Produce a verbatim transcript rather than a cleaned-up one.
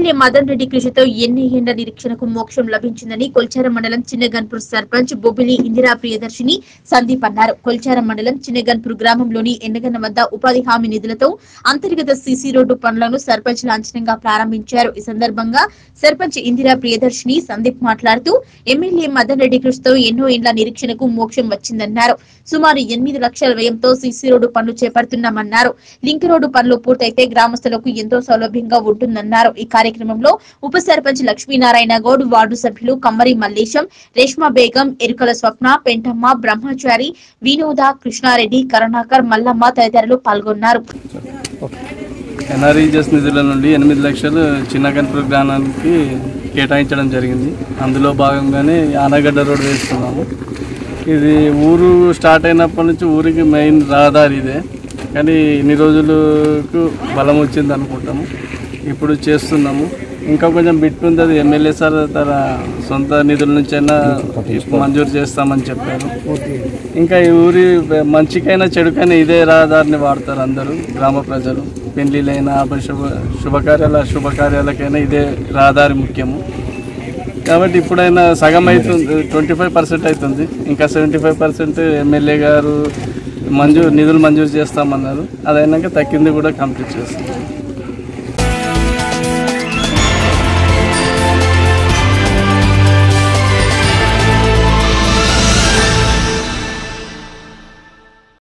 MLA Madan Reddy కృషితో ఎన్ని ఏళ్ల నిరీక్షణకు మోక్షం లభించిందని కొల్చారం మండలం చిన్నగన్పూర్ సర్పంచ్ బొబిలి ఇందిరా ప్రియదర్శిని సందీప్ అన్నారు. కొల్చారం మండలం చిన్నగన్పూర్ గ్రామంలోని ఎండగన్న వద్ద ఉపాధి హామీ నిధులతో అంతర్గత సీసీ రోడ్డు పనులను సర్పంచ్ లాంఛనంగా ప్రారంభించారు. ఈ సందర్భంగా సర్పంచ్ ఇందిరా ప్రియదర్శిని సందీప్ మాట్లాడుతూ ఎమ్మెల్యే మదన్ రెడ్డి కృషితో ఎన్నో ఏళ్ల నిరీక్షణకు మోక్షం వచ్చిందన్నారు. సుమారు ఎనిమిది లక్షల వ్యయంతో సీసీ రోడ్డు పనులు చేపడుతున్నామన్నారు. లింక్ రోడ్డు పనులు పూర్తయితే గ్రామస్తులకు ఎంతో సౌలభ్యంగా ఉంటుందన్నారు. ఈ కార్యక్రమంలో ఉప సర్పంచ్ లక్ష్మీనారాయణ గౌడ్, వార్డు సభ్యులు కమ్మరి మల్లేశం, రేష్మా బేగం, ఎరుకల స్వప్న, పెంటమ్మ, బ్రహ్మచారి, వినోద, కృష్ణారెడ్డి, కరుణాకర్, మల్లమ్మ తదితరులు పాల్గొన్నారు. ఎన్ఆర్ఈజెస్ నిధుల నుండి ఎనిమిది లక్షలు చిన్నగన్పూర్ గ్రామానికి కేటాయించడం జరిగింది. అందులో భాగంగానే ఆనగడ్డ రోడ్డు వేస్తున్నాము. ఇది ఊరు స్టార్ట్ అయినప్పటి నుంచి ఊరికి మెయిన్ రహదారి ఇదే, కానీ ఇన్ని రోజులకు బలం వచ్చింది అనుకుంటాము. ఇప్పుడు చేస్తున్నాము. ఇంకా కొంచెం బిట్ ఉంది, అది ఎమ్మెల్యే సార్ తన సొంత నిధుల నుంచైనా మంజూరు చేస్తామని చెప్పారు. ఇంకా ఈ ఊరి మంచికైనా చెడుకైనా ఇదే రహదారిని వాడతారు అందరూ గ్రామ ప్రజలు. పెళ్లిళ్ళైనా శుభ శుభకార్యాల శుభకార్యాలకైనా ఇదే రహదారి ముఖ్యము. కాబట్టి ఇప్పుడైనా సగం అవుతుంది, ట్వంటీ ఫైవ్ పర్సెంట్ అవుతుంది. ఇంకా సెవెంటీ ఫైవ్ పర్సెంట్ ఎమ్మెల్యే గారు మంజూరు నిధులు మంజూరు చేస్తామన్నారు. అదైనాక తక్కింది కూడా కంప్లీట్ చేస్తాం.